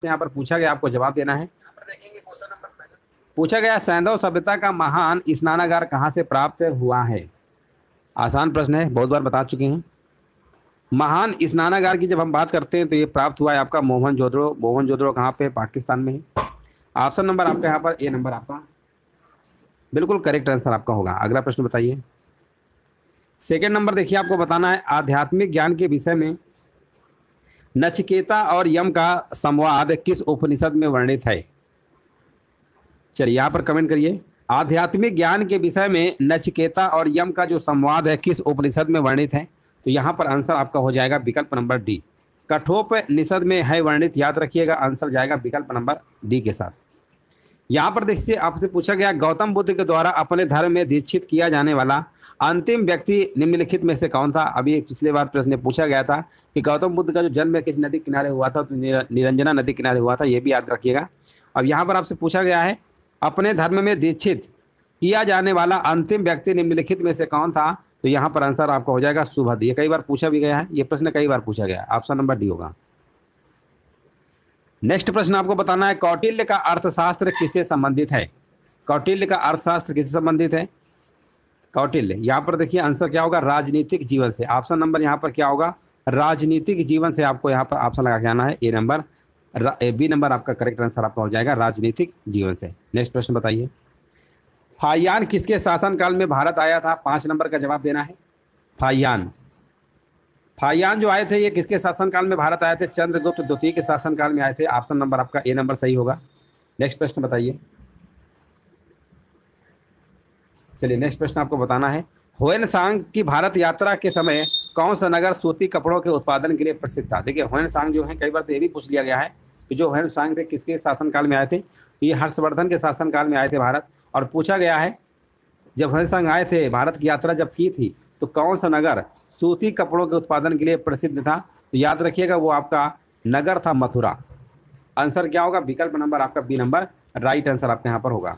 यहाँ पर पूछा गया, आपको जवाब देना है। पूछा गया सैंधव सभ्यता का महान स्नानागार कहाँ से प्राप्त हुआ है। आसान प्रश्न है, बहुत बार बता चुके हैं। महान स्नानागार की जब हम बात करते हैं तो ये प्राप्त हुआ है आपका मोहनजोदड़ो। मोहनजोदड़ो कहाँ पे, पाकिस्तान में है। ऑप्शन नंबर आपका यहाँ पर ए नंबर आपका बिल्कुल करेक्ट आंसर आपका होगा। अगला प्रश्न बताइए। सेकंड नंबर देखिए, आपको बताना है आध्यात्मिक ज्ञान के विषय में नचिकेता और यम का संवाद किस उपनिषद में वर्णित है। चलिए यहाँ पर कमेंट करिए। आध्यात्मिक ज्ञान के विषय में नचिकेता और यम का जो संवाद है किस उपनिषद में वर्णित है, तो यहाँ पर आंसर आपका हो जाएगा विकल्प नंबर डी, कठोपनिषद में है वर्णित। याद रखिएगा, आंसर जाएगा विकल्प नंबर डी के साथ। यहाँ पर देखिए, आपसे पूछा गया गौतम बुद्ध के द्वारा अपने धर्म में दीक्षित किया जाने वाला अंतिम व्यक्ति निम्नलिखित में से कौन था। अभी पिछले बार प्रश्न पूछा गया था कि गौतम बुद्ध का जो जन्म किस नदी किनारे हुआ था, तो निरंजना नदी किनारे हुआ था, ये भी याद रखिएगा। अब यहाँ पर आपसे पूछा गया है अपने धर्म में दीक्षित किया जाने वाला अंतिम व्यक्ति निम्नलिखित में से कौन था, तो यहाँ पर आंसर आपका हो जाएगा सुभद। ये कई बार पूछा भी गया है, ये प्रश्न कई बार पूछा गया है। ऑप्शन नंबर डी होगा। नेक्स्ट प्रश्न आपको बताना है कौटिल्य का अर्थशास्त्र किससे संबंधित है। कौटिल्य का अर्थशास्त्र किससे संबंधित है। कौटिल्य, यहाँ पर देखिए आंसर क्या होगा, राजनीतिक जीवन से। ऑप्शन नंबर यहाँ पर क्या होगा, राजनीतिक जीवन से। आपको यहाँ पर ऑप्शन लगा के आना है ए नंबर, बी नंबर आपका करेक्ट आंसर आपका हो जाएगा राजनीतिक जीवन से। नेक्स्ट प्रश्न बताइए। फाहियान किसके शासनकाल में भारत आया था। 5 नंबर का जवाब देना है। फाहियान, फाहियान जो आए थे ये किसके शासनकाल में भारत आए थे, चंद्रगुप्त द्वितीय के शासनकाल में आए थे। ऑप्शन नंबर आपका ए नंबर सही होगा। नेक्स्ट प्रश्न बताइए। चलिए नेक्स्ट प्रश्न आपको बताना है ह्वेनसांग की भारत यात्रा के समय कौन सा नगर सूती कपड़ों के उत्पादन के लिए प्रसिद्ध था। देखिए ह्वेनसांग जो है, कई बार तो ये भी पूछ लिया गया है कि जो ह्वेनसांग थे किसके शासनकाल में आए थे, ये हर्षवर्धन के शासनकाल में आए थे भारत। और पूछा गया है जब ह्वेनसांग आए थे, भारत की यात्रा जब की थी, तो कौन सा नगर सूती कपड़ों के उत्पादन के लिए प्रसिद्ध था, तो याद रखिएगा वो आपका नगर था मथुरा। आंसर क्या होगा, विकल्प नंबर आपका बी नंबर राइट आंसर आपके यहाँ पर होगा।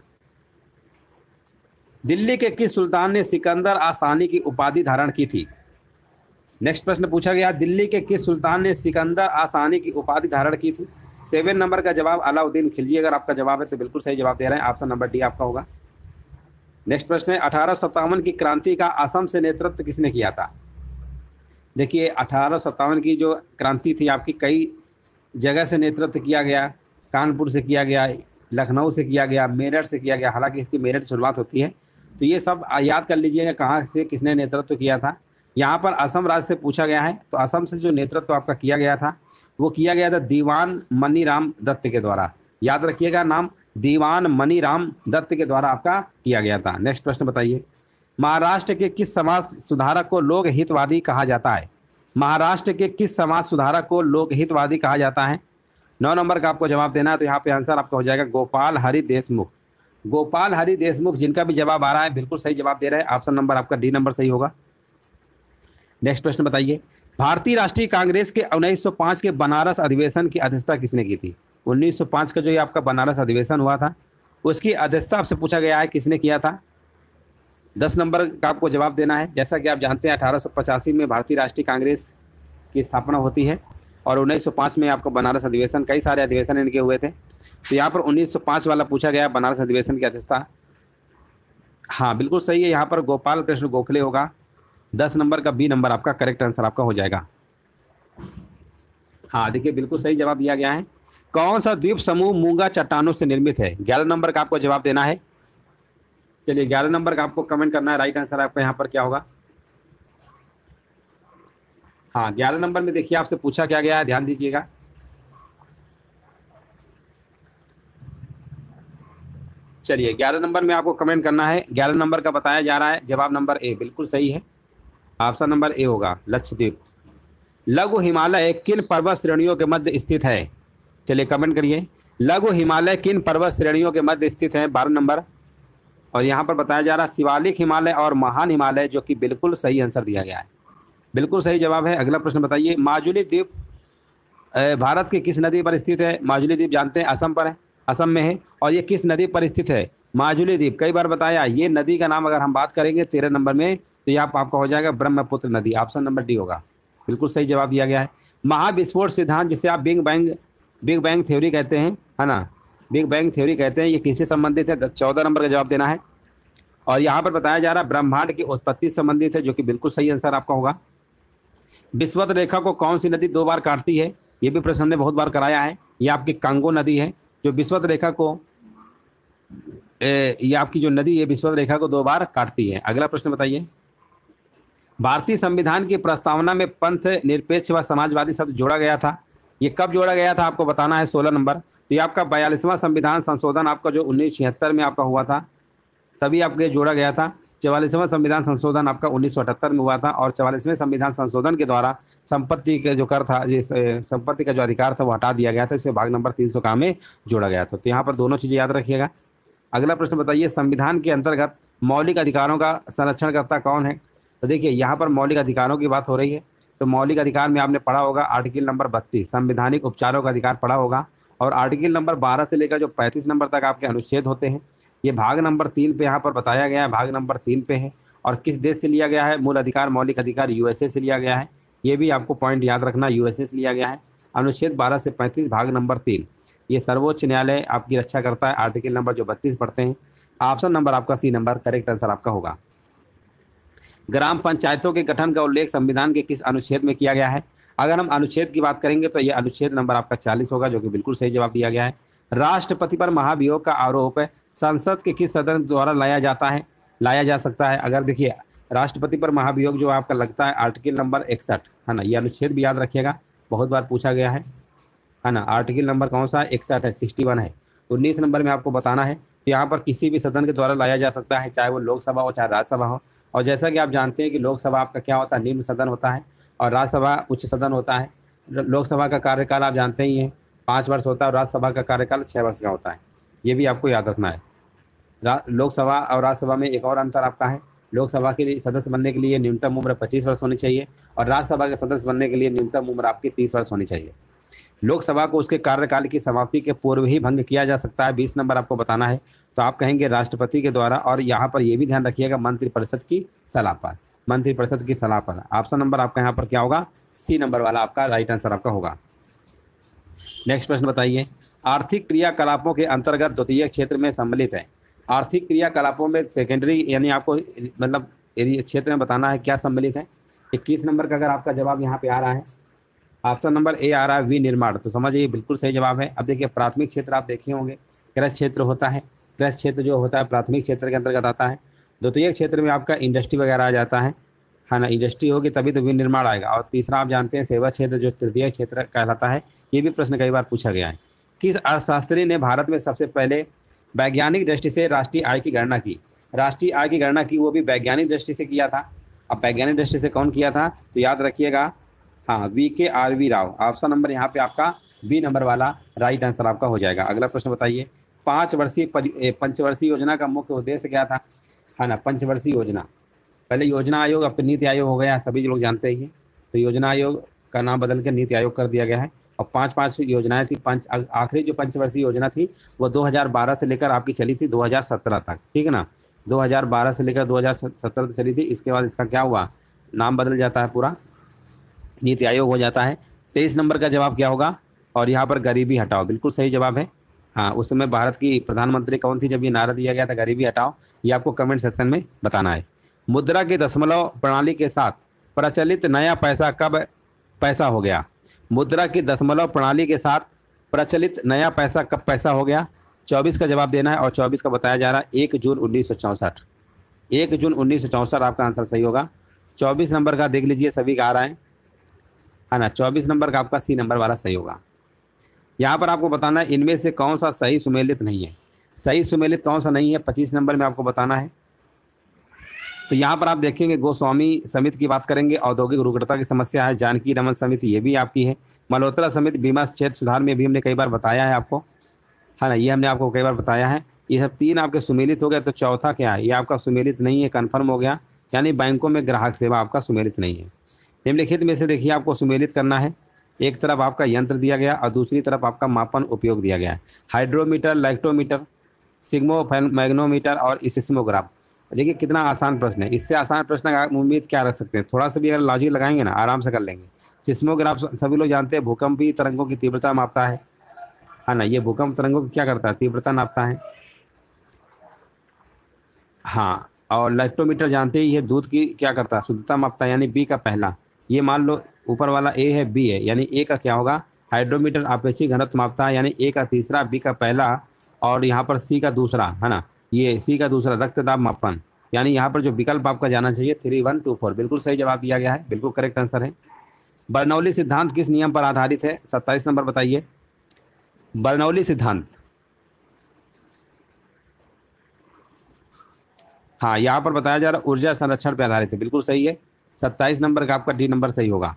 दिल्ली के किस सुल्तान ने सिकंदर आसानी की उपाधि धारण की थी। नेक्स्ट प्रश्न पूछा गया दिल्ली के किस सुल्तान ने सिकंदर आसानी की उपाधि धारण की थी। 7 नंबर का जवाब अलाउद्दीन खिलजी। अगर आपका जवाब है तो बिल्कुल सही जवाब दे रहे हैं, ऑप्शन नंबर डी आपका होगा। नेक्स्ट प्रश्न है 1857 की क्रांति का असम से नेतृत्व किसने किया था। देखिए 1857 की जो क्रांति थी आपकी कई जगह से नेतृत्व किया गया। कानपुर से किया गया, लखनऊ से किया गया, मेरठ से किया गया। हालांकि इसकी मेरठ से शुरुआत होती है, तो ये सब याद कर लीजिएगा कहाँ से किसने नेतृत्व किया था। यहाँ पर असम राज्य से पूछा गया है, तो असम से जो नेतृत्व आपका किया गया था वो किया गया था दीवान मनीराम दत्त के द्वारा। याद रखिएगा नाम, दीवान मनीराम दत्त के द्वारा आपका किया गया था। नेक्स्ट प्रश्न बताइए। महाराष्ट्र के किस समाज सुधारक को लोक हितवादी कहा जाता है। महाराष्ट्र के किस समाज सुधारक को लोक हितवादी कहा जाता है। 9 नंबर का आपको जवाब देना है, तो यहाँ पे आंसर आपका हो जाएगा गोपाल हरि देशमुख। गोपाल हरि देशमुख, जिनका भी जवाब आ रहा है बिल्कुल सही जवाब दे रहे हैं। ऑप्शन नंबर आपका डी नंबर सही होगा। नेक्स्ट प्रश्न बताइए। भारतीय राष्ट्रीय कांग्रेस के 1905 के बनारस अधिवेशन की अध्यक्षता किसने की थी। 1905 का जो ये आपका बनारस अधिवेशन हुआ था, उसकी अध्यक्षता आपसे पूछा गया है किसने किया था। 10 नंबर का आपको जवाब देना है। जैसा कि आप जानते हैं 1885 में भारतीय राष्ट्रीय कांग्रेस की स्थापना होती है और 1905 में आपको बनारस अधिवेशन, कई सारे अधिवेशन इनके हुए थे, तो यहाँ पर 1905 वाला पूछा गया बनारस अधिवेशन की अध्यक्षता। हाँ बिल्कुल सही है, यहाँ पर गोपाल कृष्ण गोखले होगा। 10 नंबर का बी नंबर आपका करेक्ट आंसर आपका हो जाएगा। हाँ देखिए बिल्कुल सही जवाब दिया गया है। कौन सा द्वीप समूह मूंगा चट्टानों से निर्मित है। 11 नंबर का आपको जवाब देना है। चलिए 11 नंबर का आपको कमेंट करना है, राइट आंसर आपका यहाँ पर क्या होगा। हाँ 11 नंबर में देखिए आपसे पूछा क्या गया है, ध्यान दीजिएगा। चलिए 11 नंबर में आपको कमेंट करना है। 11 नंबर का बताया जा रहा है जवाब नंबर ए बिल्कुल सही है, ऑप्शन नंबर ए होगा लक्षद्वीप। लघु हिमालय किन पर्वत श्रेणियों के मध्य स्थित है। चलिए कमेंट करिए, लघु हिमालय किन पर्वत श्रेणियों के मध्य स्थित है। 12 नंबर। और यहाँ पर बताया जा रहा है शिवालिक हिमालय और महान हिमालय, जो कि बिल्कुल सही आंसर दिया गया है, बिल्कुल सही जवाब है। अगला प्रश्न बताइए। माजुली द्वीप भारत की किस नदी पर स्थित है। माजुली द्वीप जानते हैं असम पर है, असम में है। और ये किस नदी पर स्थित है माजुली द्वीप, कई बार बताया। ये नदी का नाम अगर हम बात करेंगे 13 नंबर में, तो यहाँ आपका हो जाएगा ब्रह्मपुत्र नदी, ऑप्शन नंबर डी होगा, बिल्कुल सही जवाब दिया गया है। महाविस्फोट सिद्धांत, जिसे आप big bang big bang theory कहते हैं, है ना, बिग बैंग थ्योरी कहते हैं, ये किससे संबंधित है? 14 नंबर का जवाब देना है। और यहाँ पर बताया जा रहा है ब्रह्मांड की उत्पत्ति से संबंधित है, जो कि बिल्कुल सही आंसर आपका होगा। विषुवत रेखा को कौन सी नदी 2 बार काटती है? ये भी प्रश्न हमने बहुत बार कराया है। ये आपकी कांगो नदी है जो विषुवत रेखा को ये आपकी जो नदी है विषुवत रेखा को 2 बार काटती है। अगला प्रश्न बताइए। भारतीय संविधान की प्रस्तावना में पंथ निरपेक्ष व समाजवादी शब्द जोड़ा गया था। ये कब जोड़ा गया था आपको बताना है। 16 नंबर। तो ये आपका 42वां संविधान संशोधन आपका जो 1976 में आपका हुआ था, तभी आपको ये जोड़ा गया था। 44वां संविधान संशोधन आपका 1978 में हुआ था। और 44वें संविधान संशोधन के द्वारा संपत्ति का जो कर था, जिस संपत्ति का जो अधिकार था वो हटा दिया गया था। इसे भाग नंबर 300 का में जोड़ा गया था। तो यहाँ पर दोनों चीज़ें याद रखिएगा। अगला प्रश्न बताइए, संविधान के अंतर्गत मौलिक अधिकारों का संरक्षणकर्ता कौन है? तो देखिए यहाँ पर मौलिक अधिकारों की बात हो रही है। तो मौलिक अधिकार में आपने पढ़ा होगा आर्टिकल नंबर 32 संवैधानिक उपचारों का अधिकार पढ़ा होगा। और आर्टिकल नंबर 12 से लेकर जो 35 नंबर तक आपके अनुच्छेद होते हैं, ये भाग नंबर 3 पे यहाँ पर बताया गया है, भाग नंबर 3 पे है। और किस देश से लिया गया है? मूल अधिकार मौलिक अधिकार यूएसए से लिया गया है। ये भी आपको पॉइंट याद रखना, यूएसए से लिया गया है। अनुच्छेद 12 से 35 भाग नंबर 3, ये सर्वोच्च न्यायालय आपकी रक्षा करता है। आर्टिकल नंबर जो 32 पढ़ते हैं। ऑप्शन नंबर आपका सी नंबर करेक्ट आंसर आपका होगा। ग्राम पंचायतों के गठन का उल्लेख संविधान के किस अनुच्छेद में किया गया है? अगर हम अनुच्छेद की बात करेंगे तो ये अनुच्छेद नंबर आपका 40 होगा, जो कि बिल्कुल सही जवाब दिया गया है। राष्ट्रपति पर महाभियोग का आरोप संसद के किस सदन द्वारा लाया जा सकता है? अगर देखिए राष्ट्रपति पर महाभियोग जो आपका लगता है आर्टिकल नंबर 61, है ना, ये अनुच्छेद भी याद रखिएगा, बहुत बार पूछा गया है ना। आर्टिकल नंबर कौन सा है? 61 है, 61 है। 19 नंबर में आपको बताना है। यहाँ पर किसी भी सदन के द्वारा लाया जा सकता है, चाहे वो लोकसभा हो चाहे राज्यसभा हो। और जैसा कि आप जानते हैं कि लोकसभा आपका क्या होता है? निम्न सदन होता है, और राज्यसभा उच्च सदन होता है। लोकसभा का कार्यकाल आप जानते ही हैं 5 वर्ष होता है, और राज्यसभा का कार्यकाल 6 वर्ष का होता है। ये भी आपको याद रखना है। लोकसभा और राज्यसभा में एक और अंतर आपका है, लोकसभा के लिए सदस्य बनने के लिए न्यूनतम उम्र 25 वर्ष होनी चाहिए, और राज्यसभा के सदस्य बनने के लिए न्यूनतम उम्र आपकी 30 वर्ष होनी चाहिए। लोकसभा को उसके कार्यकाल की समाप्ति के पूर्व ही भंग किया जा सकता है। 20 नंबर आपको बताना है। तो आप कहेंगे राष्ट्रपति के द्वारा, और यहाँ पर यह भी ध्यान रखिएगा मंत्रिपरिषद की सलाह पर, मंत्रिपरिषद की सलाह पर। ऑप्शन नंबर आपका यहाँ पर क्या होगा? सी नंबर वाला आपका राइट आंसर आपका होगा। नेक्स्ट प्रश्न बताइए, आर्थिक क्रियाकलापों के अंतर्गत द्वितीय क्षेत्र में सम्मिलित है। आर्थिक क्रियाकलापों में सेकेंडरी यानी आपको मतलब क्षेत्र में बताना है क्या सम्मिलित है। 21 नंबर का अगर आपका जवाब यहाँ पे आ रहा है, ऑप्शन नंबर ए आ रहा है विनिर्माण, तो समझिए बिल्कुल सही जवाब है। अब देखिए प्राथमिक क्षेत्र आप देखे होंगे, कृषि क्षेत्र होता है, कृषि क्षेत्र जो होता है प्राथमिक क्षेत्र के अंतर्गत आता है। द्वितीय क्षेत्र में आपका इंडस्ट्री वगैरह आ जाता है ना, इंडस्ट्री होगी तभी तो विनिर्माण आएगा। और तीसरा आप जानते हैं सेवा क्षेत्र जो तृतीय क्षेत्र कहलाता है। ये भी प्रश्न कई बार पूछा गया है। किस अर्थशास्त्री ने भारत में सबसे पहले वैज्ञानिक दृष्टि से राष्ट्रीय आय की गणना की? राष्ट्रीय आय की गणना की वो भी वैज्ञानिक दृष्टि से किया था। अब वैज्ञानिक दृष्टि से कौन किया था? तो याद रखिएगा, हाँ, VKRV राव। ऑप्शन नंबर यहाँ पे आपका बी नंबर वाला राइट आंसर आपका हो जाएगा। अगला प्रश्न बताइए, पंचवर्षीय योजना का मुख्य उद्देश्य क्या था? है ना, पंचवर्षीय योजना, पहले योजना आयोग अब तो नीति आयोग हो गया, सभी लोग जानते ही हैं। तो योजना आयोग का नाम बदल के नीति आयोग कर दिया गया है। और 5 योजनाएं थी। आखिरी जो पंचवर्षीय योजना थी वो 2012 से लेकर आपकी चली थी 2017 तक, ठीक है ना। 2012 से लेकर 2017 तक चली थी। इसके बाद इसका क्या हुआ? नाम बदल जाता है, पूरा नीति आयोग हो जाता है। 23 नंबर का जवाब क्या होगा? और यहाँ पर गरीबी हटाओ, बिल्कुल सही जवाब है। हाँ, उस समय भारत की प्रधानमंत्री कौन थी जब ये नारा दिया गया था गरीबी हटाओ? ये आपको कमेंट सेक्शन में बताना है। मुद्रा की दशमलव प्रणाली के साथ प्रचलित नया पैसा कब पैसा हो गया? मुद्रा की दशमलव प्रणाली के साथ प्रचलित नया पैसा कब पैसा हो गया? 24 का जवाब देना है। और 24 का बताया जा रहा है 1 जून 1964। 1 जून 1964 आपका आंसर सही होगा। 24 नंबर का देख लीजिए, सभी का आ रहा है ना। 24 नंबर का आपका सी नंबर वाला सही होगा। यहाँ पर आपको बताना है इनमें से कौन सा सही सुमेलित नहीं है। सही सुमेलित कौन सा नहीं है 25 नंबर में आपको बताना है। तो यहाँ पर आप देखेंगे गोस्वामी समिति की बात करेंगे, औद्योगिक रुग्णता की समस्या है। जानकी रमन समिति ये भी आपकी है। मल्होत्रा समिति बीमा क्षेत्र सुधार में भी हमने कई बार बताया है आपको, है ना, ये हमने आपको कई बार बताया है। ये सब 3 आपके सुमेलित हो गए। तो चौथा क्या है? ये आपका सुमेलित नहीं है, कन्फर्म हो गया। यानी बैंकों में ग्राहक सेवा आपका सुमेलित नहीं है। निम्नलिखित में से देखिए आपको सुमेलित करना है। एक तरफ आपका यंत्र दिया गया और दूसरी तरफ आपका मापन उपयोग दिया गया है। हाइड्रोमीटर, लैक्टोमीटर, सिग्मोमैग्नोमीटर और सिस्मोग्राफ। देखिए कितना आसान प्रश्न है। इससे आसान प्रश्न आप उम्मीद क्या रख सकते हैं? थोड़ा सा भी अगर लॉजिक लगाएंगे ना आराम से कर लेंगे। सिस्मोग्राफ सभी लोग जानते हैं भूकंपीय तरंगों की तीव्रता मापता है। है ना। ये भूकंप तरंगों की क्या करता है, तीव्रता नापता है। हाँ, और लाइक्टोमीटर जानते ही है, दूध की क्या करता है, शुद्धता मापता है, यानी बी का पहला। ये मान लो ऊपर वाला ए है, बी है, यानी ए का क्या होगा, हाइड्रोमीटर आपेक्षिक घनत्व मापता है, यानी ए का तीसरा, बी का पहला, और यहाँ पर सी का दूसरा, है ना। ये सी का दूसरा रक्तदाब मापन, यानी यहाँ पर जो विकल्प आपका जाना चाहिए 3124, बिल्कुल सही जवाब दिया गया है, बिल्कुल करेक्ट आंसर है। बर्नौली सिद्धांत किस नियम पर आधारित है, 27 नंबर बताइए। बर्नौली सिद्धांत, हाँ यहाँ पर बताया जा रहा है ऊर्जा संरक्षण पर आधारित है, बिल्कुल सही है। 27 नंबर का आपका डी नंबर सही होगा।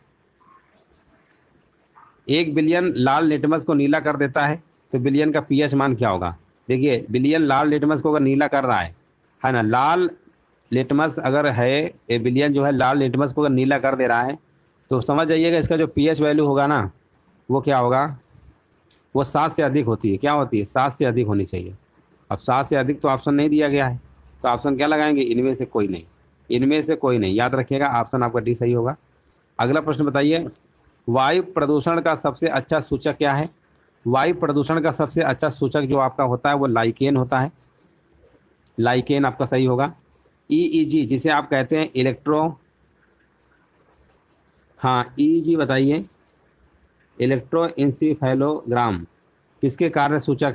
1 बिलियन लाल लिटमस को नीला कर देता है, तो बिलियन का पीएच मान क्या होगा। देखिए बिलियन लाल लिटमस को अगर नीला कर रहा है ना, लाल लिटमस अगर है, ए बिलियन जो है लाल लिटमस को अगर नीला कर दे रहा है, तो समझ जाइएगा इसका जो पीएच वैल्यू होगा ना, वो क्या होगा, वो 7 से अधिक होती है। क्या होती है, 7 से अधिक होनी चाहिए। अब 7 से अधिक तो ऑप्शन नहीं दिया गया है, तो ऑप्शन क्या लगाएंगे, इनमें से कोई नहीं, इनमें से कोई नहीं, याद रखिएगा ऑप्शन आपका डी सही होगा। अगला प्रश्न बताइए, वायु प्रदूषण का सबसे अच्छा सूचक क्या है। वायु प्रदूषण का सबसे अच्छा सूचक जो आपका होता है वो लाइकेन होता है, लाइकेन आपका सही होगा। ईईजी जिसे आप कहते हैं इलेक्ट्रो, हाँ ईईजी बताइए, इलेक्ट्रोइंसिफेलोग्राम किसके कार्य सूचक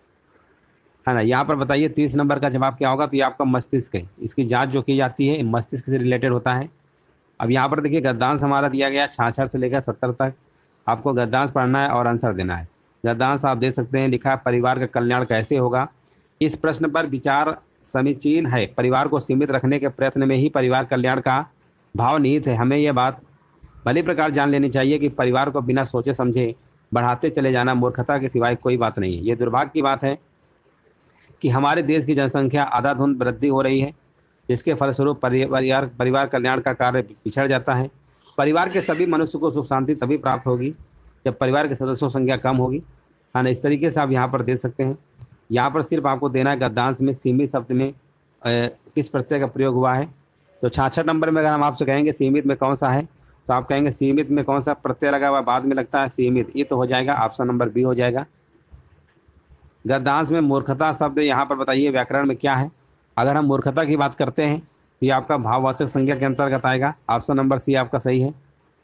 है ना। यहाँ पर बताइए 30 नंबर का जवाब क्या होगा, तो ये आपका मस्तिष्क है, इसकी जांच जो की जाती है मस्तिष्क से रिलेटेड होता है। अब यहाँ पर देखिए गद्यांश हमारा दिया गया 66 से लेकर 70 तक, आपको गद्यांश पढ़ना है और आंसर देना है। गद्यांश आप दे सकते हैं, लिखा है परिवार का कल्याण कैसे होगा। इस प्रश्न पर विचार समीचीन है, परिवार को सीमित रखने के प्रयत्न में ही परिवार कल्याण का भाव निहित है। हमें यह बात भली प्रकार जान लेनी चाहिए कि परिवार को बिना सोचे समझे बढ़ाते चले जाना मूर्खता के सिवाय कोई बात नहीं है। ये दुर्भाग्य की बात है कि हमारे देश की जनसंख्या आधाधुंध वृद्धि हो रही है, जिसके फलस्वरूप परिवार कल्याण का कार्य पिछड़ जाता है। परिवार के सभी मनुष्य को सुख शांति तभी प्राप्त होगी जब परिवार के सदस्यों की संख्या कम होगी, है ना। इस तरीके से आप यहाँ पर दे सकते हैं। यहाँ पर सिर्फ आपको देना है गद्यांश में सीमित शब्द में किस प्रत्यय का प्रयोग हुआ है। तो 66 नंबर में अगर हम आपसे कहेंगे सीमित में कौन सा है, तो आप कहेंगे सीमित में कौन सा प्रत्यय लगा हुआ बाद में लगता है सीमित, ये तो हो जाएगा ऑप्शन नंबर बी हो जाएगा। गद्यांश में मूर्खता शब्द यहाँ पर बताइए व्याकरण में क्या है। अगर हम मूर्खता की बात करते हैं तो ये आपका भाववाचक संज्ञा के अंतर्गत आएगा, ऑप्शन नंबर सी आपका सही है।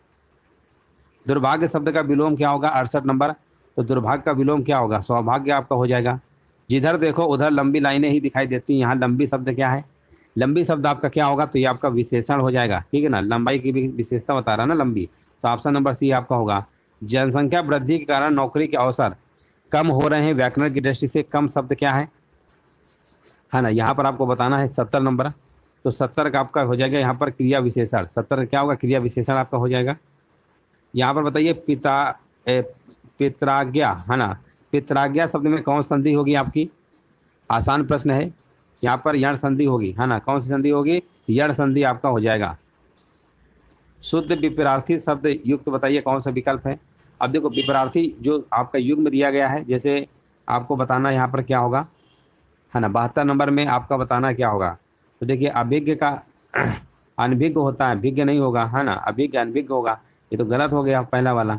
दुर्भाग्य शब्द का विलोम क्या होगा, 68 नंबर, तो दुर्भाग्य का विलोम क्या होगा, सौभाग्य आपका हो जाएगा। जिधर देखो उधर लंबी लाइनें ही दिखाई देती हैं, यहाँ लंबी शब्द क्या है, लंबी शब्द आपका क्या होगा, तो ये आपका विशेषण हो जाएगा, ठीक है ना, लंबाई की भी विशेषता बता रहा है ना लंबी, तो ऑप्शन नंबर सी आपका होगा। जनसंख्या वृद्धि के कारण नौकरी के अवसर कम हो रहे हैं, व्याकरण की दृष्टि से कम शब्द क्या है ना, यहाँ पर आपको बताना है 70 नंबर, तो 70 का आपका हो जाएगा यहाँ पर क्रिया विशेषण, 70 क्या होगा, क्रिया विशेषण आपका हो जाएगा। यहाँ पर बताइए पित्राज्ञा, है ना, पित्राज्ञा शब्द में कौन संधि होगी आपकी, आसान प्रश्न है। यहाँ पर यण संधि होगी, है ना, कौन सी संधि होगी, यण संधि आपका हो जाएगा। शुद्ध विपरार्थी शब्द युक्त बताइए कौन सा विकल्प है। अब देखो विपरार्थी जो आपका युग्म दिया गया है, जैसे आपको बताना यहाँ पर क्या होगा, है ना, 72 नंबर में आपका बताना क्या होगा। तो देखिए अभिज्ञ का अनभिज्ञ होता है, भिज्ञ नहीं होगा, है ना, अभिज्ञ अनभिज्ञ होगा, ये तो गलत हो गया पहला वाला।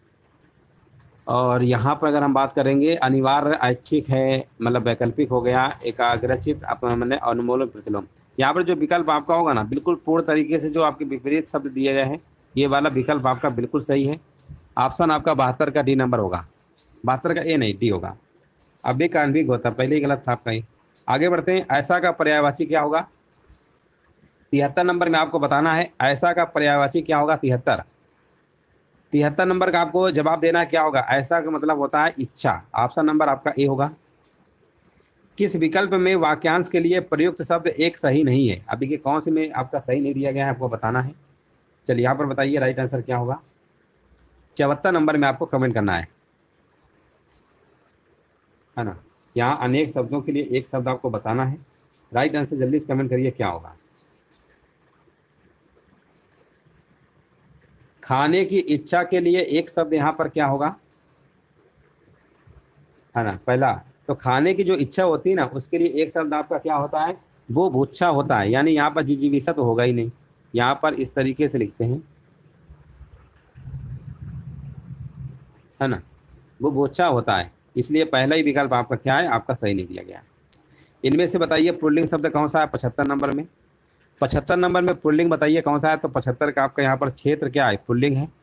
और यहाँ पर अगर हम बात करेंगे अनिवार्य ऐच्छिक है, मतलब वैकल्पिक हो गया, एकाग्रचित मतलब अनुमोलन प्रतिलोम। यहाँ पर जो विकल्प आपका होगा ना, बिल्कुल पूर्ण तरीके से जो आपके विपरीत शब्द दिए गए हैं, ये वाला विकल्प आपका बिल्कुल सही है। ऑप्शन आपका 72 का डी नंबर होगा, 72 का ए नहीं डी होगा, अभी का अनभिज्ञ होता, पहले ही गलत था आपका ही। आगे बढ़ते हैं, ऐसा का पर्यायवाची क्या होगा, 73 नंबर में आपको बताना है ऐसा का पर्यायवाची क्या होगा, 73 नंबर का आपको जवाब देना है क्या होगा, ऐसा का मतलब होता है इच्छा, ऑप्शन नंबर आपका ए होगा। किस विकल्प में वाक्यांश के लिए प्रयुक्त शब्द एक सही नहीं है, अभी के कौन से में आपका सही नहीं दिया गया है, आपको बताना है। चलिए यहाँ पर बताइए राइट आंसर क्या होगा, 74 नंबर में आपको कमेंट करना है ना। यहाँ अनेक शब्दों के लिए एक शब्द आपको बताना है, राइट आंसर जल्दी से कमेंट करिए क्या होगा। खाने की इच्छा के लिए एक शब्द यहाँ पर क्या होगा, है ना, पहला तो खाने की जो इच्छा होती है ना, उसके लिए एक शब्द आपका क्या होता है, वो भुच्छा होता है, यानी यहाँ पर जिजीविषा तो होगा ही नहीं। यहाँ पर इस तरीके से लिखते हैं, है ना, वो भुच्छा होता है, इसलिए पहला ही विकल्प आपका क्या है, आपका सही नहीं दिया गया। इनमें से बताइए पुल्लिंग शब्द कौन सा है 75 नंबर में? 75 नंबर में पुल्लिंग बताइए कौन सा है? तो 75 का आपका यहाँ पर क्षेत्र क्या है, पुल्लिंग है।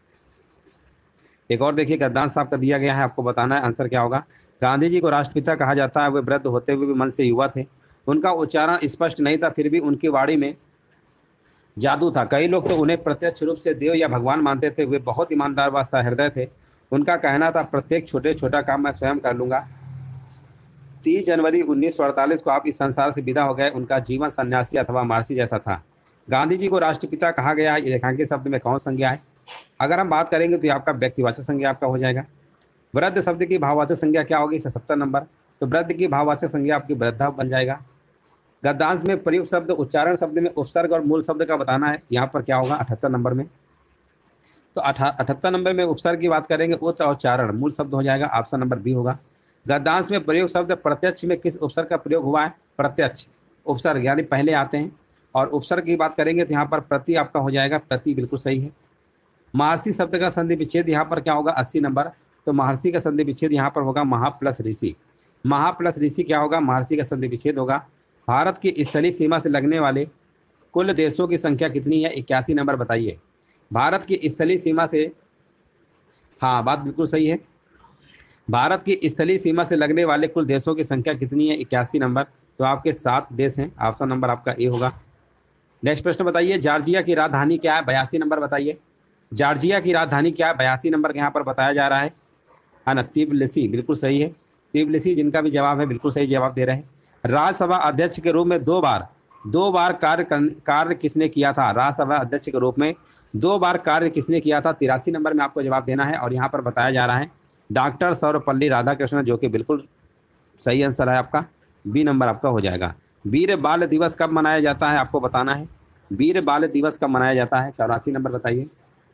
एक और देखिए गद्दान साहब का दिया गया है, आपको बताना है आंसर क्या होगा। गांधी जी को राष्ट्रपिता कहा जाता है, वे वृद्ध होते हुए भी मन से युवा थे। उनका उच्चारण स्पष्ट नहीं था, फिर भी उनकी वाणी में जादू था। कई लोग तो उन्हें प्रत्यक्ष रूप से देव या भगवान मानते थे। वे बहुत ईमानदार व सहृदय थे। उनका कहना था, प्रत्येक छोटा काम मैं स्वयं कर लूँगा। 30 जनवरी 1948 को आप इस संसार से विदा हो गए। उनका जीवन सन्यासी अथवा महर्षि जैसा था। गांधी जी को राष्ट्रपिता कहा गया है, रेखांकित शब्द में कौन संज्ञा है? अगर हम बात करेंगे तो ये आपका व्यक्तिवाचक संज्ञा आपका हो जाएगा। वृद्ध शब्द की भाववाचक संज्ञा क्या होगी? 70 नंबर। तो वृद्ध की भाववाचक संज्ञा आपकी वृद्धा बन जाएगा। गद्यांश में प्रयुक्त शब्द उच्चारण शब्द में उपसर्ग और मूल शब्द का बताना है, यहाँ पर क्या होगा 78 नंबर में। तो 78 नंबर में उपसर्ग की बात करेंगे, उत और चारण मूल शब्द हो जाएगा, ऑप्शन नंबर बी होगा। गद्यांश में प्रयोग शब्द प्रत्यक्ष में किस उपसर्ग का प्रयोग हुआ है? प्रत्यक्ष उपसर्ग यानी पहले आते हैं। और उपसर्ग की बात करेंगे तो यहाँ पर प्रति आपका हो जाएगा, प्रति बिल्कुल सही है। महर्षि शब्द का संधि विच्छेद यहाँ पर क्या होगा 80 नंबर। तो महर्षि का संधि विच्छेद यहाँ पर होगा महा प्लस ऋषि। महा प्लस ऋषि क्या होगा? महर्षि का संधि विच्छेद होगा। भारत की स्थलीय सीमा से लगने वाले कुल देशों की संख्या कितनी है? 81 नंबर बताइए। भारत की स्थलीय सीमा से, हाँ बात बिल्कुल सही है, भारत की स्थलीय सीमा से लगने वाले कुल देशों की संख्या कितनी है? 81 नंबर। तो आपके 7 देश हैं, ऑप्शन नंबर आपका ए होगा। नेक्स्ट प्रश्न बताइए, जॉर्जिया की राजधानी क्या है? 82 नंबर बताइए। जॉर्जिया की राजधानी क्या है? 82 नंबर के यहाँ पर बताया जा रहा है ना, त्बिलिसी बिल्कुल सही है। त्बिलिसी जिनका भी जवाब है बिल्कुल सही जवाब दे रहे हैं। राज्यसभा अध्यक्ष के रूप में दो बार कार्य किसने किया था? राज्यसभा अध्यक्ष के रूप में 2 बार कार्य किसने किया था? 83 नंबर में आपको जवाब देना है। और यहाँ पर बताया जा रहा है डॉक्टर सर्वपल्ली राधाकृष्णन, जो कि बिल्कुल सही आंसर है आपका, बी नंबर आपका हो जाएगा। वीर बाल दिवस कब मनाया जाता है? आपको बताना है वीर बाल दिवस कब मनाया जाता है। 84 नंबर बताइए।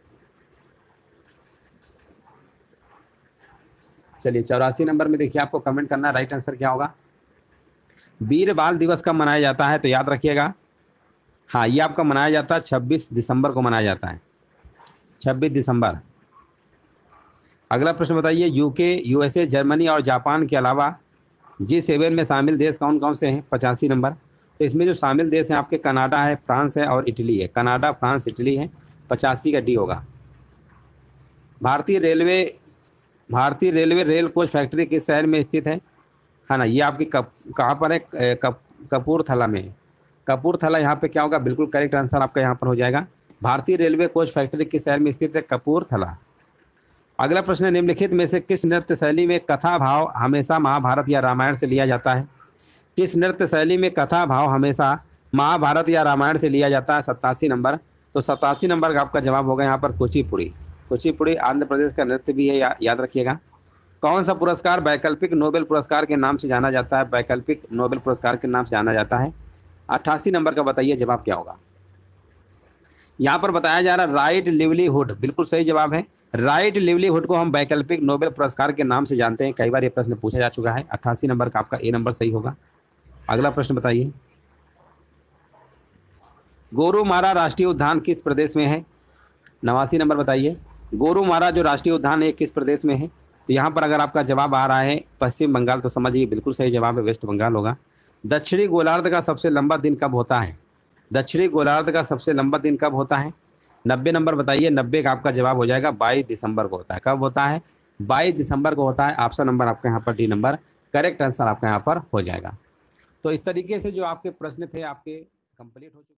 चलिए 84 नंबर में देखिए आपको कमेंट करना है राइट आंसर क्या होगा। वीर बाल दिवस कब मनाया जाता है? तो याद रखिएगा, हाँ ये आपका मनाया जाता है 26 दिसंबर को मनाया जाता है, 26 दिसंबर। अगला प्रश्न बताइए, यूके, यूएसए, जर्मनी और जापान के अलावा G7 में शामिल देश कौन कौन से हैं? 85 नंबर। तो इसमें जो शामिल देश हैं आपके कनाडा है, फ्रांस है और इटली है। कनाडा, फ्रांस, इटली है। 85 का डी होगा। भारतीय रेलवे रेल कोच फैक्ट्री किस शहर में स्थित है ना? ये आपकी कहाँ पर है? कपूरथला में। कपूरथला यहाँ पे क्या होगा? बिल्कुल करेक्ट आंसर आपका यहाँ पर हो जाएगा। भारतीय रेलवे कोच फैक्ट्री किस शहर में स्थित है? कपूरथला। अगला प्रश्न है, निम्नलिखित में से किस नृत्य शैली में कथा भाव हमेशा महाभारत या रामायण से लिया जाता है? किस नृत्य शैली में कथा भाव हमेशा महाभारत या रामायण से लिया जाता है? 87 नंबर। तो 87 नंबर का आपका जवाब होगा यहाँ पर कुचिपुड़ी। कुचिपुड़ी आंध्र प्रदेश का नृत्य भी है, याद रखिएगा। कौन सा पुरस्कार वैकल्पिक नोबेल पुरस्कार के नाम से जाना जाता है? वैकल्पिक नोबेल पुरस्कार के नाम से जाना जाता है। 88 नंबर का बताइए जवाब क्या होगा। यहाँ पर बताया जा रहा है राइट लिवलीहुड, बिल्कुल सही जवाब है। राइट लिवलीहुड को हम वैकल्पिक नोबेल पुरस्कार के नाम से जानते हैं। कई बार ये प्रश्न पूछा जा चुका है। 88 नंबर का आपका ए नंबर सही होगा। अगला प्रश्न बताइए, गोरुमारा राष्ट्रीय उद्यान किस प्रदेश में है? 89 नंबर बताइए। गोरुमारा जो राष्ट्रीय उद्यान है किस प्रदेश में है? तो यहाँ पर अगर आपका जवाब आ रहा है पश्चिम बंगाल, तो समझिए बिल्कुल सही जवाब है, वेस्ट बंगाल होगा। दक्षिणी गोलार्ध का सबसे लंबा दिन कब होता है? दक्षिणी गोलार्ध का सबसे लंबा दिन कब होता है? 90 नंबर बताइए। 90 का आपका जवाब हो जाएगा 22 दिसंबर को होता है। कब होता है? 22 दिसंबर को होता है। ऑप्शन नंबर आपका यहाँ पर डी नंबर करेक्ट आंसर आपका यहाँ पर हो जाएगा। तो इस तरीके से जो आपके प्रश्न थे आपके कंप्लीट हो चुके।